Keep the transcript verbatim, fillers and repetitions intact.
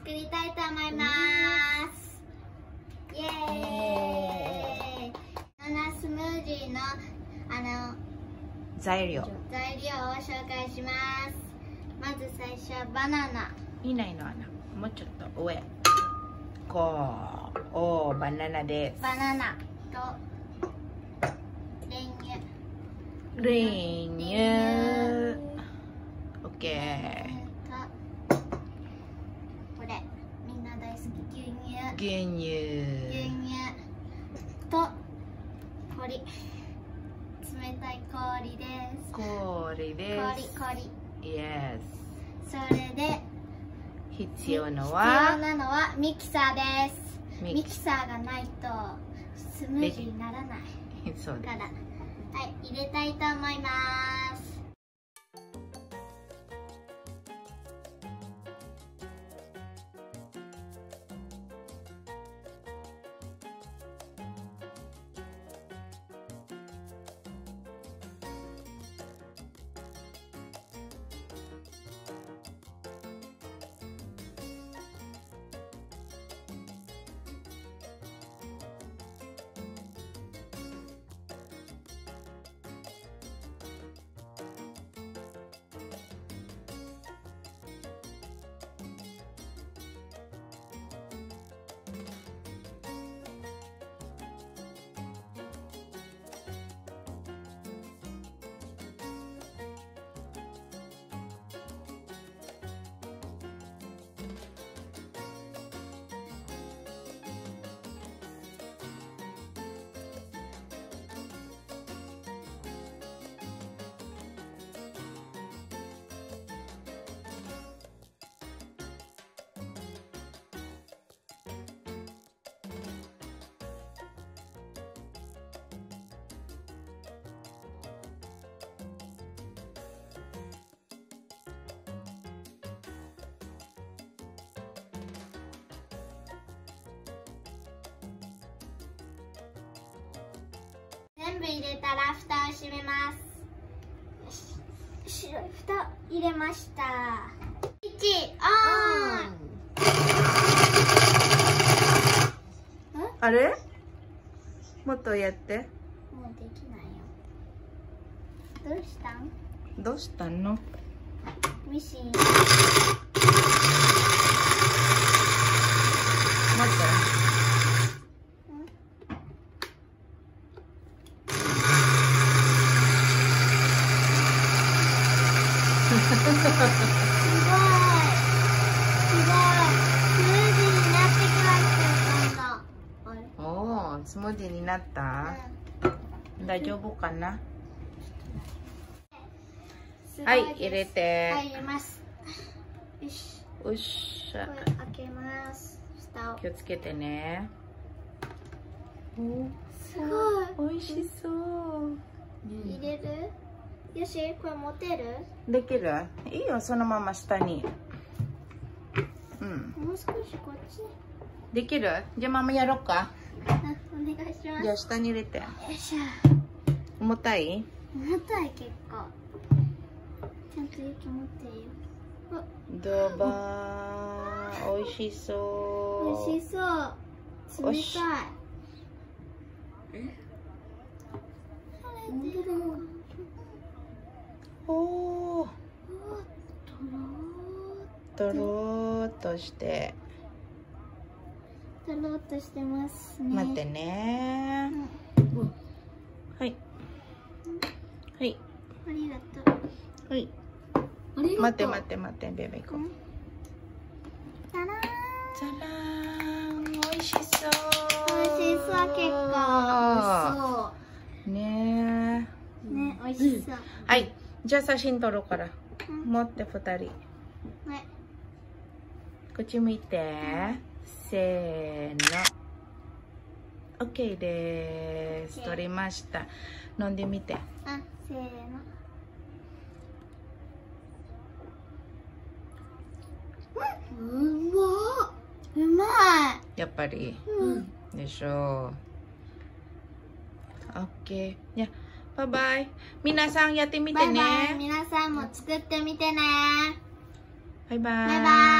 作りたいと思います。イエーイ。バナナスムージーのあの材料材料を紹介します。まず最初はバナナ。 いないのアナ、もうちょっと上。こう、おー、バナナです。 バナナと練乳。 練乳。オッケー。 これみんな大好き、牛乳。 牛乳。 牛乳と氷。冷たい氷です。 氷です。 氷、氷。 イエス。それで必要のは必要なのはミキサーです。 ミキミキサーがないとスムージーにならないそうです。 から、はい、入れたいと思います。全部入れたら蓋を閉めます。白い蓋入れました。スイッチオン。 あれ？もっとやって。 もうできないよ。どうしたん？ どうしたの？ ミシン。 待って。すごい。すごい。スムージーになってきました。おお、スムージーになった。うん、大丈夫かな。はい、入れて。はい、入れます。よし。よっしゃ。これ開けます。蓋を。気をつけてね。お、すごい。美味しそう。入れる？よし、これ持てる？できる？いいよ、そのまま下に。うん。もう少しこっち。できる？じゃあママやろうか。あ、お願いします。じゃあ下に入れて。よいしょ。重たい？重たい結構。ちゃんと雪持ってるよ。ドバー。美味しそう。美味しそう。冷たい。え？おお、とろーっとしてとろーっとしてますね。待ってね、うん、はいはい、ありがとう。はい、ありがとう。待って待って待って、ベベ行こう。じゃらーん、じゃらーん、美味しそう。美味しそう、結構美味しそうねえね、美味しそう。はい、じゃあ写真撮ろうから、うん、持ってふたり、はい、こっち向いて、うん、せーの、 OK です。撮りました。飲んでみて。あ、せーの。うまっ、うまい。やっぱり、うん、でしょう。 OK、 じゃあバイバイ。皆さんやってみてね。バイバイ。皆さんも作ってみてね。バイバイ。バイバイ。